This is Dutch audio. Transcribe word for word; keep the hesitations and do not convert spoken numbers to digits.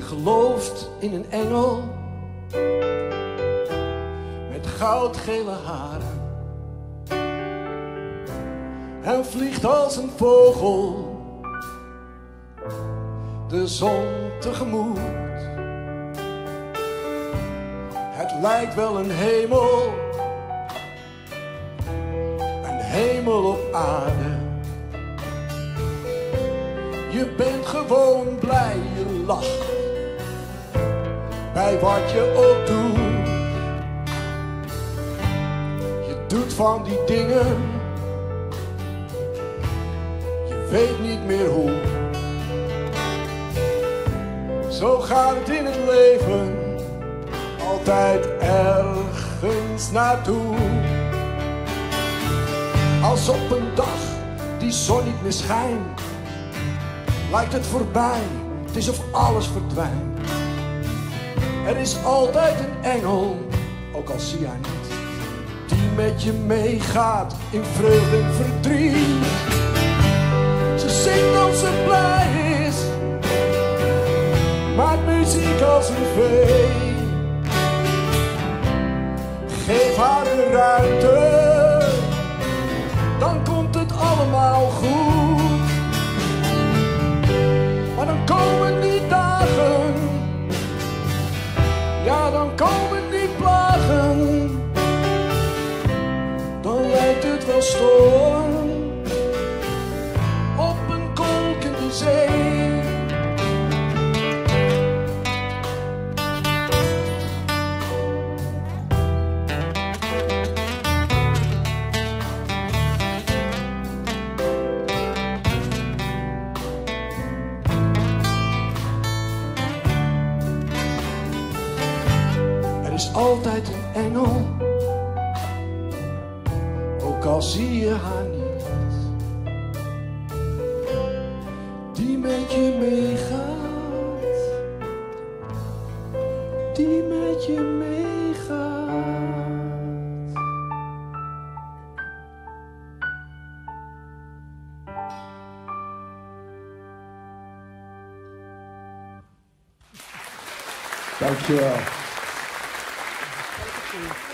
gelooft in een engel met goudgele haren en vliegt als een vogel de zon tegemoet. Het lijkt wel een hemel, een hemel op aarde. Je bent gewoon blij, je lacht bij wat je ook doet. Je doet van die dingen, je weet niet meer hoe. Zo gaat het in het leven, altijd ergens naartoe. Als op een dag die zon niet meer schijnt, lijkt het voorbij, het is of alles verdwijnt. Er is altijd een engel, ook al zie je haar niet, die met je meegaat in vreugde en verdriet. Ze zingt als ze blij is, maakt muziek als een vee. Geef haar de ruimte, dan komt het allemaal goed. Maar dan komen die dagen, ja dan komen die plagen. Dan lijkt het wel storm op een kolkende zee. Er is altijd een engel, ook al zie je haar niet, die met je meegaat, die met je meegaat. Dankjewel. Thank you.